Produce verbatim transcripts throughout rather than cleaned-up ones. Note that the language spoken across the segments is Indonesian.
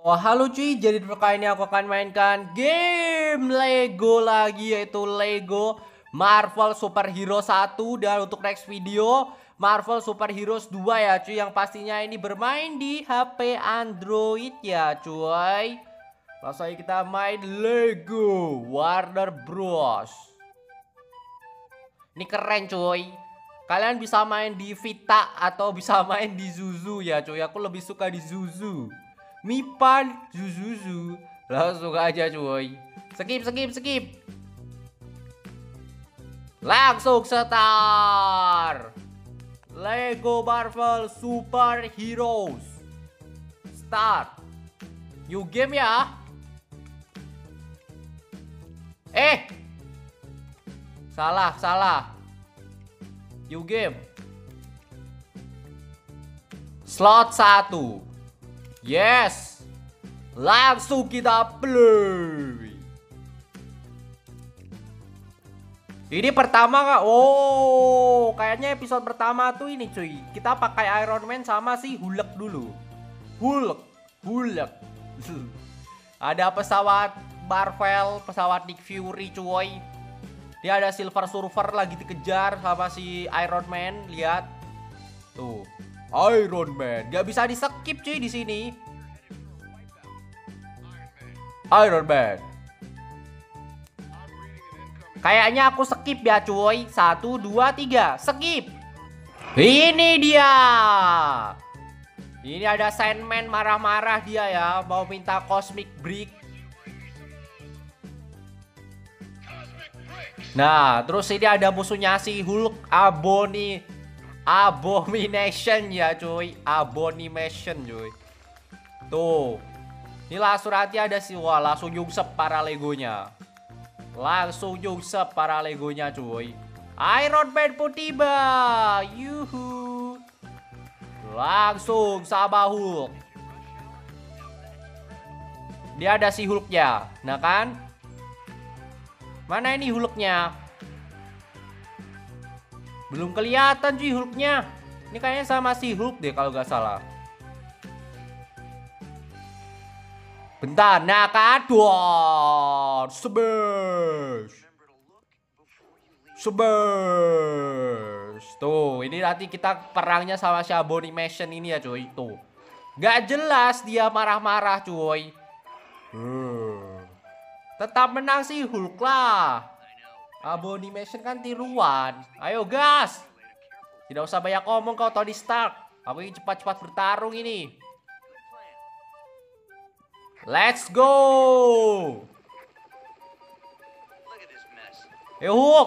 Oh halo cuy, jadi kali ini aku akan mainkan game Lego lagi, yaitu Lego Marvel Super Hero satu. Dan untuk next video Marvel Super Heroes dua ya cuy, yang pastinya ini bermain di H P Android ya cuy. Langsung aja kita main Lego Warner Bros. Ini keren cuy. Kalian bisa main di Vita atau bisa main di Zuzu ya cuy. Aku lebih suka di Zuzu. Mipan Zuzuzu. Langsung aja cuy. Skip skip skip. Langsung start. Lego Marvel Super Heroes. Start. New game ya. Eh. Salah, salah. New game. Slot satu. Yes. Langsung kita play. Ini pertama kak. Oh, kayaknya episode pertama tuh ini cuy. Kita pakai Iron Man sama si Hulk dulu. Hulk, Hulk. Ada pesawat Marvel, pesawat Nick Fury cuy. Dia ada Silver Surfer lagi dikejar sama si Iron Man. Lihat. Tuh. Iron Man. Gak bisa di skip cuy di sini. Iron Man. Kayaknya aku skip ya cuy. Satu, dua, tiga. Skip. Ini dia. Ini ada Sandman marah-marah dia ya. Mau minta Cosmic Brick. Nah, terus ini ada musuhnya si Hulk Aboni Abomination ya cuy. Abomination cuy. Tuh. Ini langsung nanti ada si wah langsung nyungsep para legonya. Langsung nyungsep para legonya cuy. Iron Man pun tiba. Yuhu. Langsung sama Hulk. Dia ada si Hulknya. Nah kan? Mana ini Hulknya? Belum kelihatan cuy Hulknya. Ini kayaknya sama si Hulk deh kalau nggak salah. Bentar, nah kan? Dua, smash, smash. Tuh, ini nanti kita perangnya sama si Abomination ini ya cuy. Tuh, nggak jelas dia marah-marah cuy. Hmm. Tetap menang si Hulk lah. Abomination kan tiruan. Ayo gas. Tidak usah banyak ngomong kau Tony Stark. Aku ingin cepat-cepat bertarung ini. Let's go. Ayo Hulk.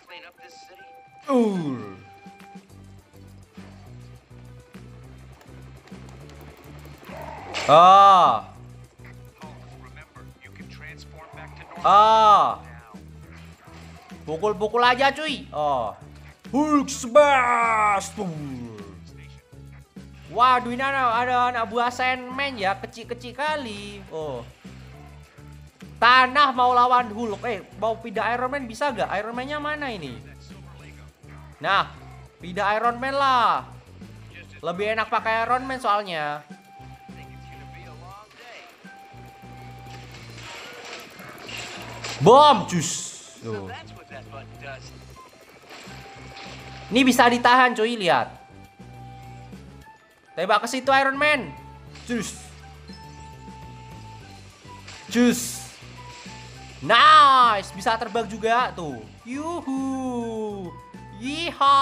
Uh. Ah. Ah. Pukul-pukul aja cuy. Oh. Hulk smash. Waduh, ini ada, ada anak buah Sandman ya, kecil-kecil kali. Oh. Tanah mau lawan Hulk. Eh, mau pindah Iron Man bisa gak? Iron Man-nya mana ini? Nah, pindah Iron Man lah. Lebih enak pakai Iron Man soalnya. Bom, cus. Tuh. Ini bisa ditahan cuy, lihat. Tembak ke situ Iron Man. Cus. Cus. Nice, bisa terbang juga tuh. Yuhu. Yiha.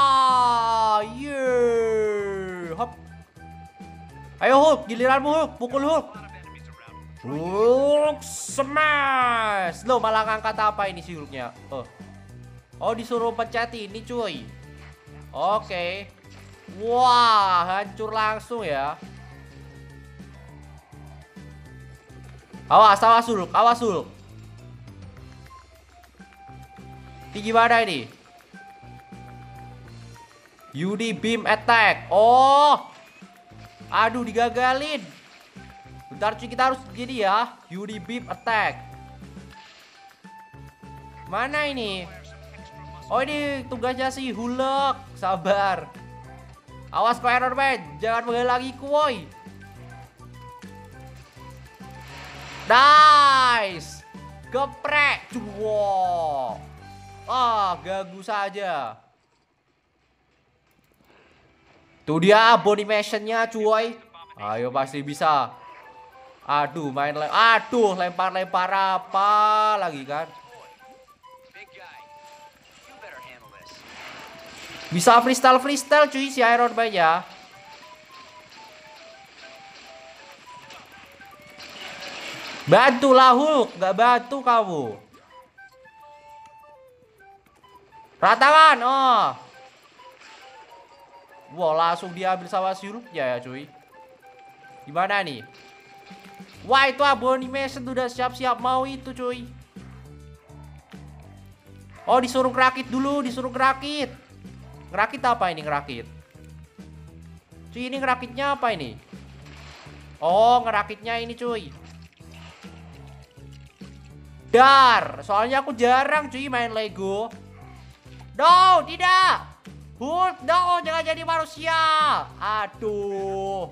Yeah. Hop. Ayo Hulk, giliranmu Hulk, pukul Hulk. Hulk smash. Loh, malah ngangkat apa ini si Hulknya? Oh. Oh, disuruh pencet ini cuy. Oke. Wah, hancur langsung ya. Awas, awas Hulk, awas Hulk. Ini gimana ini? U D beam attack. Oh. Aduh, digagalin. Bentar cuy, kita harus gini ya. U D beam attack. Mana ini? Oh, ini tugasnya si Hulk. Sabar. Awas kau Iron Man, jangan menghalangiku woi. Nice. Geprek. Wow. Ah, ganggu saja. Tuh dia Bonimationnya cuy. Ayo pasti bisa. Aduh main le Aduh lempar-lempar apa lagi kan. Bisa freestyle freestyle cuy si Iron Man ya. Bantulah Hulk, gak bantu kamu. Ratakan, oh. Wow, langsung diambil sama si Hulknya ya cuy. Gimana nih? Wah, itu Abomination udah siap-siap mau itu cuy. Oh, disuruh ngerakit dulu, disuruh ngerakit. Ngerakit apa ini ngerakit? Cuy, ini ngerakitnya apa ini? Oh, ngerakitnya ini cuy. Dar, soalnya aku jarang cuy main Lego. No, tidak. Hulk, no, jangan jadi manusia. Aduh.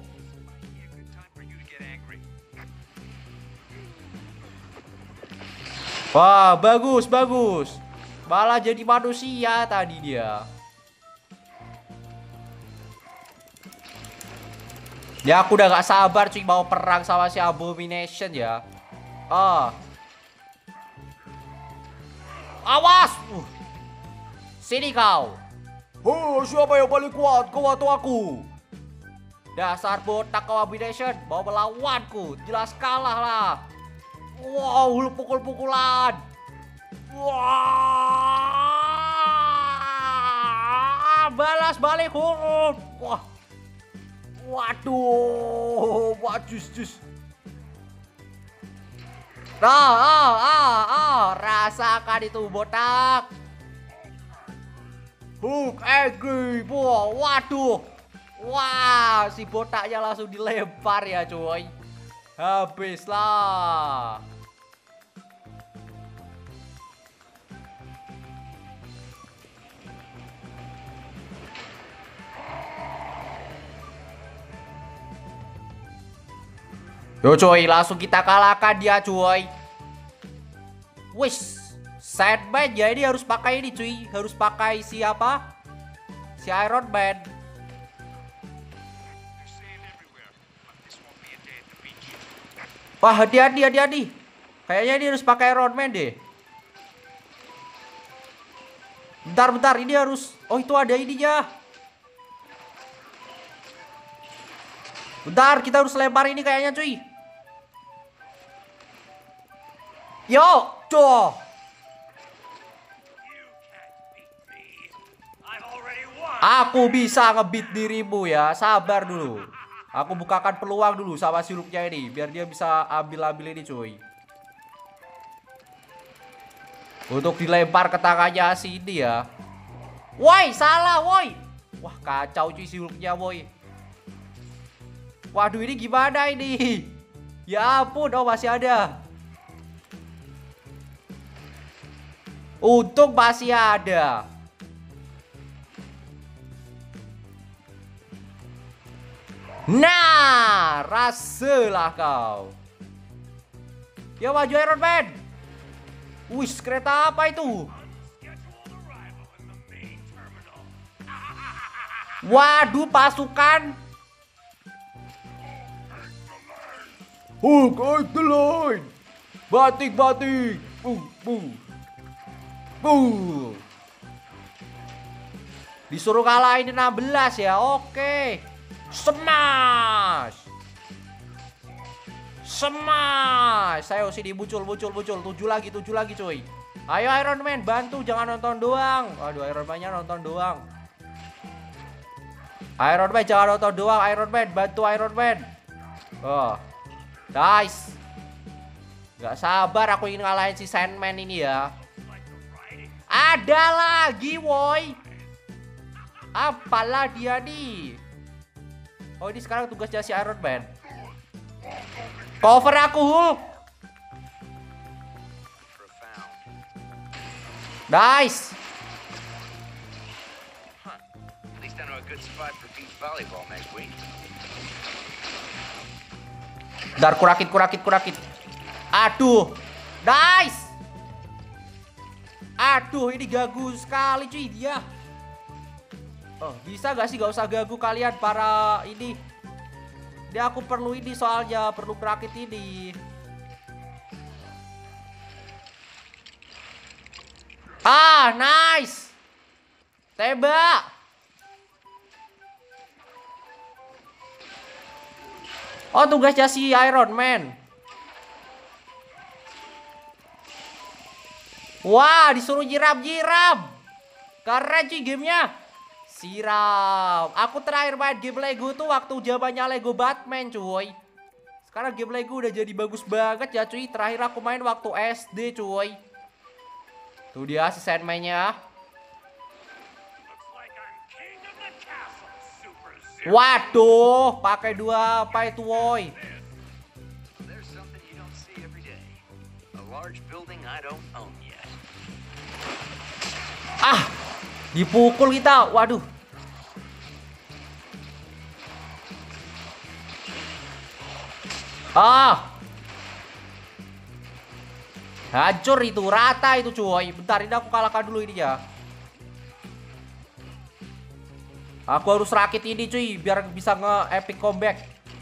Wah, bagus, bagus. Malah jadi manusia tadi dia. Ya, aku udah gak sabar cuy mau perang sama si Abomination ya. Ah. Awas! Uh. Sini kau. Oh, siapa yang paling kuat? Kau atau aku? Dasar botak kau Abomination, mau melawanku? Jelas kalah lah. Wow, lu pukul-pukulan. Wah, balas balik Hulk. Wah, waduh, wah jus jus. Ah, ah, ah, ah, rasakan itu botak. Hulk angry, wah, waduh, wah, si botaknya langsung dilempar ya cuy. Habislah. Yo cuy, langsung kita kalahkan dia cuy. Wis, Sandman ya, ini harus pakai ini cuy. Harus pakai siapa? Si Iron Man. Wah, hati-hati, hati-hati. Kayaknya ini harus pakai Iron Man deh. Bentar, bentar, ini harus. Oh, itu ada ininya. Bentar, kita harus lempar ini kayaknya cuy. Yo, coh. Aku bisa ngebeat dirimu ya. Sabar dulu. Aku bukakan peluang dulu sama si Hulknya ini, biar dia bisa ambil-ambil ini cuy. Untuk dilempar ke tangannya si ini ya. Woi, salah woi. Wah, kacau cuy si Hulknya woi. Waduh, ini gimana ini? Ya ampun, oh masih ada. Untung masih ada. Nah, rasalah kau. Ya maju Iron Man. Wih, kereta apa itu? Waduh, pasukan. Hulk on the line. Batik-batik. Boom, boom. Boom. Disuruh kalahin enam belas ya. Oke. Smash. Smash. Saya sini muncul, muncul, muncul. Tujuh lagi, tujuh lagi cuy. Ayo Iron Man, bantu, jangan nonton doang. Aduh, Iron Man-nya nonton doang. Iron Man jangan nonton doang. Iron Man, bantu Iron Man. Oh, nice. Gak sabar aku ingin ngalahin si Sandman ini ya. Ada lagi woi. Apalah dia nih. Oh, ini sekarang tugasnya si Iron Man. Cover aku Hulk. Nice. Bentar, kurakit, kurakit, kurakit. Aduh. Nice. Aduh, ini gagu sekali cuy dia. Oh, bisa gak sih gak usah gagu kalian para ini. Dia aku perlu ini soalnya, perlu kerakit ini. Ah, nice. Tembak. Oh, tugasnya si Iron Man. Wah, disuruh nyiram-nyiram. Keren cuy gamenya. Siram. Aku terakhir main game Lego tuh waktu zamannya Lego Batman cuy. Sekarang game Lego udah jadi bagus banget ya cuy. Terakhir aku main waktu S D cuy. Tuh dia si Sandman-nya. Waduh, pakai dua apa itu woi? Ah, dipukul kita. Waduh. Ah. Hancur itu, rata itu cuy. Bentar, ini aku kalahkan dulu ini ya. Aku harus rakit ini cuy, biar bisa nge-epic comeback.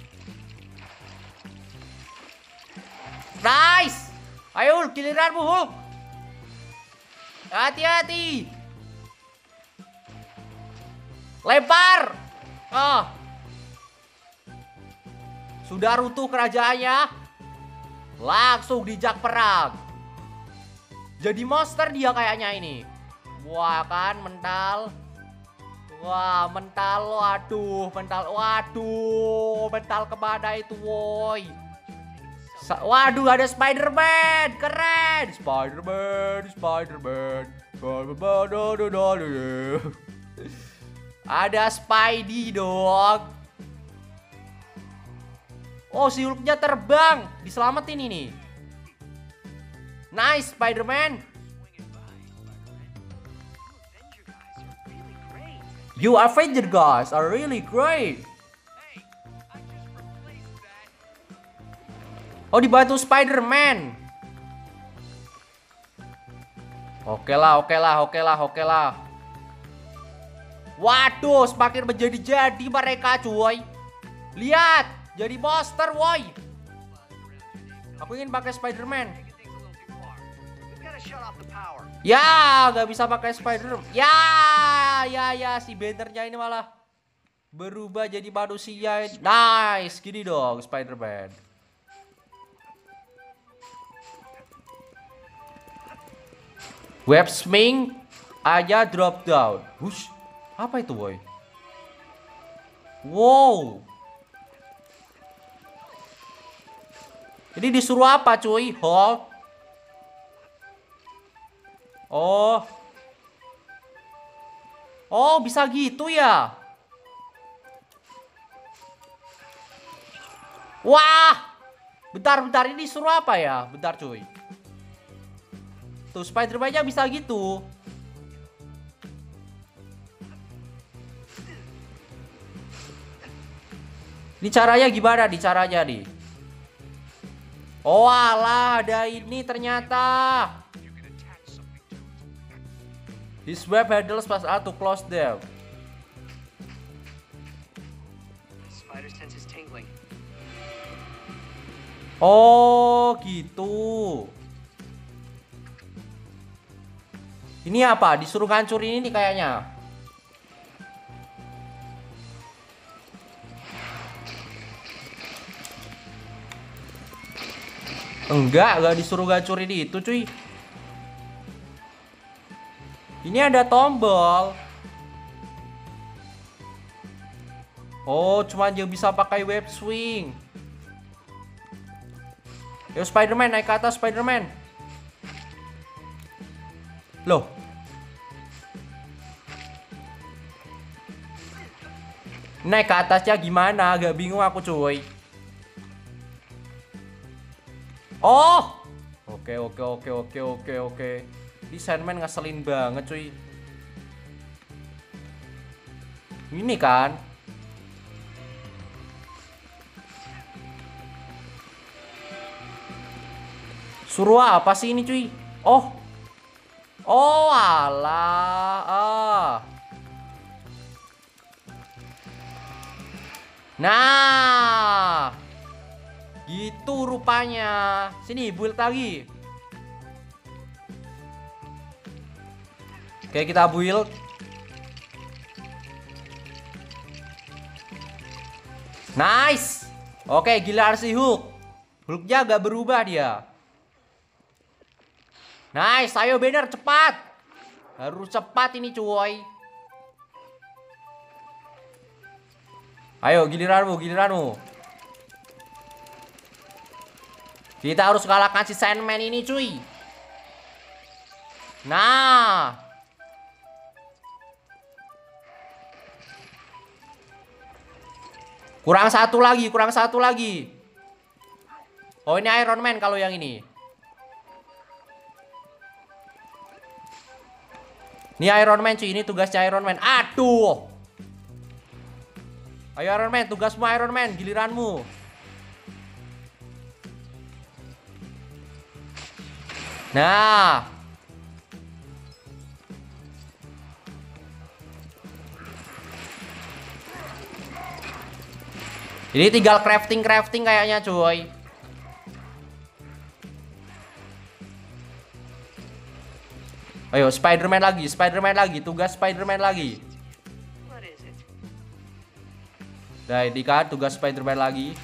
Nice. Ayo, giliranmu Hulk. Hati-hati. Lempar. Oh. Sudah runtuh kerajaannya. Langsung dijak perang. Jadi monster dia kayaknya ini. Wah kan mental. Wah mental. Waduh mental. Waduh mental kemana itu woi. Waduh ada Spider-Man. Keren. Spider-Man. Spider-Man. Ada Spidey dong. Oh si Hulknya terbang. Diselamatin ini. Nice Spider-Man. You Avenger guys are really great. Oh dibantu Spider-Man. Oke lah, oke lah, oke lah, oke lah. Waduh, semakin menjadi-jadi mereka cuy. Lihat, jadi monster woi. Aku ingin pakai Spider-Man. Ya, gak bisa pakai Spider-Man. Ya, ya, ya, si bannernya ini malah berubah jadi manusia. Nice, gini dong Spider-Man. Web swing aja drop down. Hush, apa itu boy? Wow. Ini disuruh apa cuy? Hold. Oh. Oh, bisa gitu ya? Wah. Bentar, bentar. Ini disuruh apa ya? Bentar cuy. Tuh, Spider-Man-nya bisa gitu. Ini caranya gimana nih caranya nih? Oh alah, ada ini ternyata. His web handles plus A to close them. Oh gitu. Ini apa? Disuruh ngancurin ini kayaknya. Enggak, enggak disuruh ngancurin itu cuy. Ini ada tombol. Oh, cuma dia bisa pakai web swing. Yo Spider-Man, naik ke atas Spider-Man. Loh. Naik ke atasnya gimana? Agak bingung aku cuy. Oh. Oke, oke, oke, oke, oke, oke. Di Sandman ngeselin banget cuy. Ini kan. Suruh apa sih ini cuy? Oh. Oh alah. Ah. Nah. Gitu rupanya. Sini build lagi. Oke, kita build. Nice. Oke, gila si Hulk. Hulknya agak berubah dia. Nice, ayo Banner cepat. Harus cepat ini cuy. Ayo giliranmu, giliranmu. Kita harus kalahkan si Sandman ini cuy. Nah. Kurang satu lagi, kurang satu lagi. Oh ini Iron Man kalau yang ini. Ini Iron Man cuy, ini tugasnya Iron Man. Aduh. Ayo Iron Man, tugasmu Iron Man, giliranmu. Nah. Ini tinggal crafting-crafting kayaknya cuy. Ayo Spider-Man lagi, Spider-Man lagi, tugas Spider-Man lagi. Nah ini kan tugas Spider-Man lagi.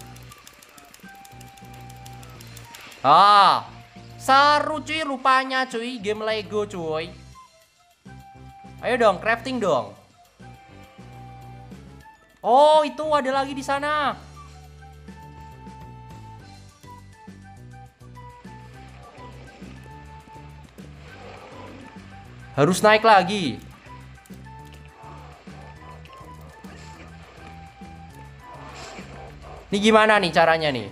Ah, seru cuy rupanya cuy, game Lego cuy. Ayo dong, crafting dong. Oh, itu ada lagi di sana. Harus naik lagi. Ini gimana nih caranya nih?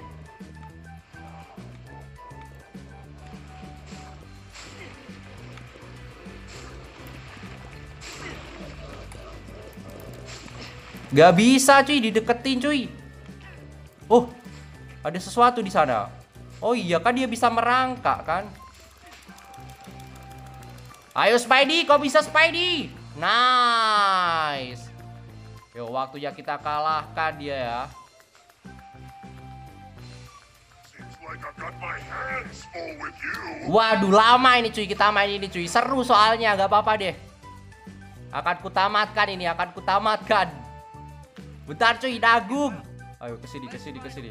Gak bisa cuy, dideketin cuy. Oh, ada sesuatu di sana. Oh iya kan dia bisa merangkak kan? Ayo Spidey, kau bisa Spidey. Nice. Yo, waktunya kita kalahkan dia ya. Waduh, lama ini cuy kita main ini cuy. Seru soalnya, gak apa-apa deh. Akan kutamatkan ini, akan kutamatkan. Bentar cuy, dagung. Ayo kesini, kesini, kesini.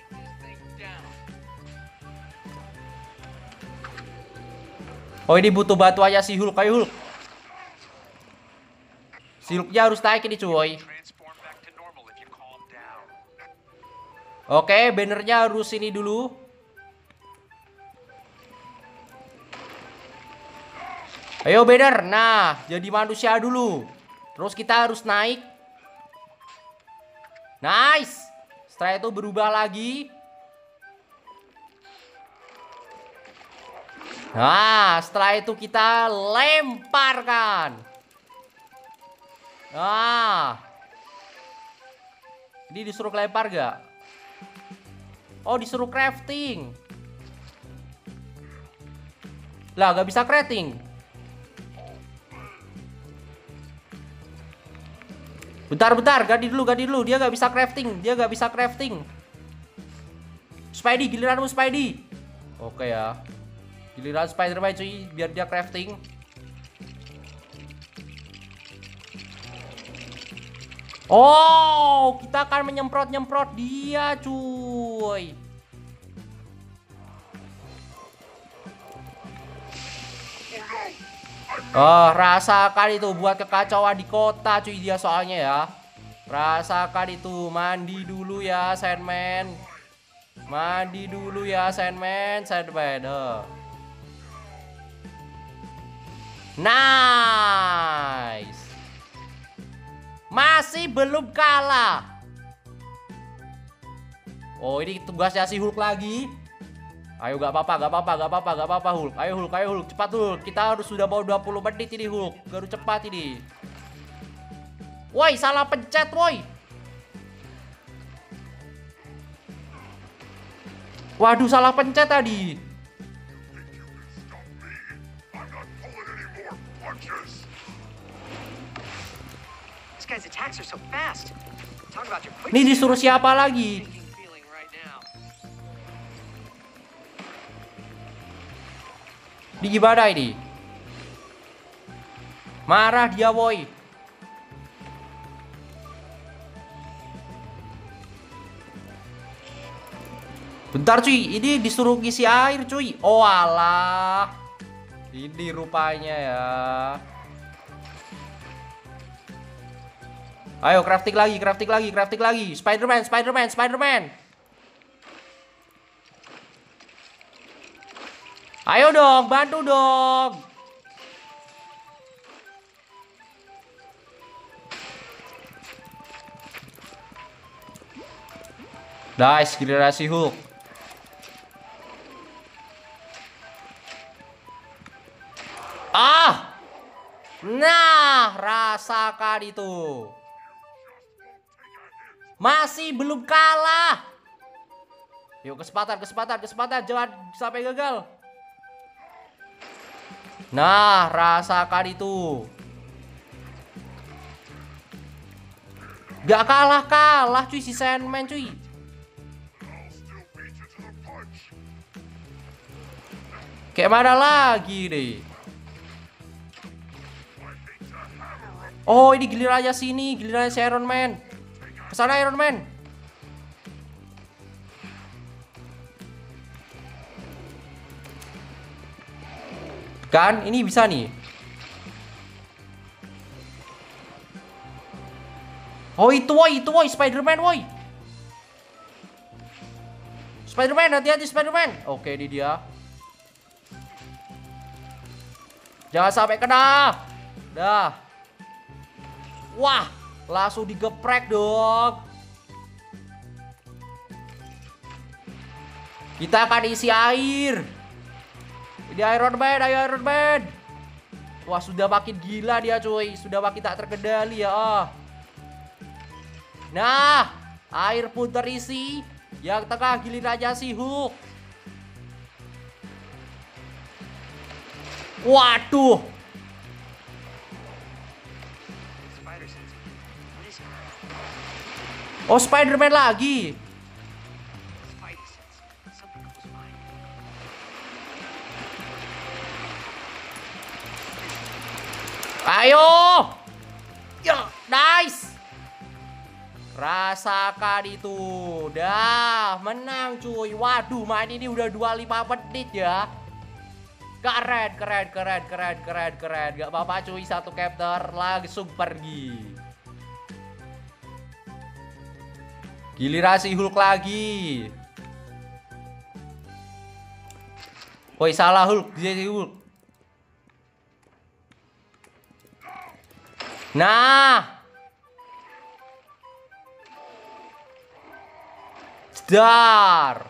Oh ini butuh batu aja si Hulk, ayo Hulk. Si Hulknya harus naik ini cuy. Oke, bannernya harus ini dulu. Ayo banner, nah jadi manusia dulu. Terus kita harus naik. Nice. Setelah itu berubah lagi. Nah, setelah itu kita lemparkan. Nah. Ini disuruh lempar gak? Oh, disuruh crafting. Lah, gak bisa crafting. Bentar, bentar, ganti dulu, ganti dulu. Dia gak bisa crafting, dia gak bisa crafting. Spidey, giliranmu Spidey. Oke ya. Giliran Spider-Man cuy, biar dia crafting. Oh, kita akan menyemprot-nyemprot dia cuy. Oh, rasakan itu buat kekacauan di kota cuy dia soalnya ya. Rasakan itu, mandi dulu ya Sandman. Mandi dulu ya Sandman, Sandman. Huh. Nice. Masih belum kalah. Oh, ini tugasnya si Hulk lagi. Ayo gak apa-apa, gak apa-apa, gak apa-apa, gak apa-apa Hulk. Ayo Hulk, ayo Hulk, cepat Hulk. Kita harus sudah mau dua puluh menit ini Hulk. Harus cepat ini. Woi, salah pencet woi. Waduh, salah pencet tadi. Ini disuruh siapa lagi? Di gimana ini? Marah dia, woi. Bentar cuy, ini disuruh ngisi air cuy. Oh alah. Ini rupanya ya. Ayo crafting lagi, crafting lagi, crafting lagi. Spiderman, Spiderman, Spiderman. Ayo dong, bantu dong. Nice, giliran si Hulk. Ah! Nah, rasakan itu. Masih belum kalah. Yuk, kesempatan, kesempatan, kesempatan. Jangan sampai gagal. Nah, rasakan itu. Gak kalah-kalah cuy si Sandman cuy. Kayak mana lagi deh. Oh, ini gilirannya sini, gilirannya si Iron Man. Kesana Iron Man. Kan, ini bisa nih. Oh, itu woi, itu woi, Spiderman woi. Spiderman, hati-hati Spiderman. Oke, ini dia. Jangan sampai kena. Dah. Wah, langsung digeprek dong. Kita akan isi air. Ini Iron Man, ayo Iron Man. Wah, sudah makin gila dia cuy. Sudah makin tak terkendali ya. Oh. Nah, air pun terisi. Yang tengah gilirannya si Hulk. Waduh. Oh, Spiderman lagi. Ayo. Ya, nice. Rasakan itu. Dah, menang cuy. Waduh, main ini udah dua puluh lima menit ya. Keren, keren, keren, keren, keren, keren. Gak apa-apa cuy, satu chapter langsung pergi. Giliran si Hulk lagi. Woi, salah Hulk, dia si Hulk. Nah. Dar.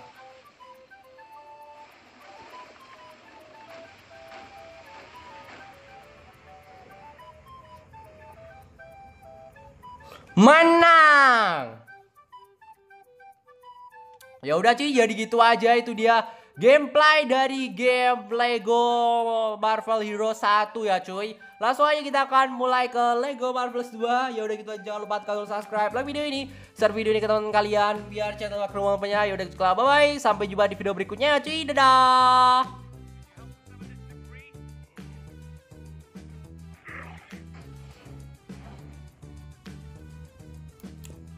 Menang. Ya udah cuy, jadi gitu aja itu dia gameplay dari game Lego Marvel Hero satu ya cuy. Langsung aja kita akan mulai ke Lego Marvels dua. Ya udah gitu aja, jangan lupa kalian subscribe, like video ini, share video ini ke teman kalian biar channel rumah punya. Ya udah gitu, bye bye. Sampai jumpa di video berikutnya cuy. Dadah.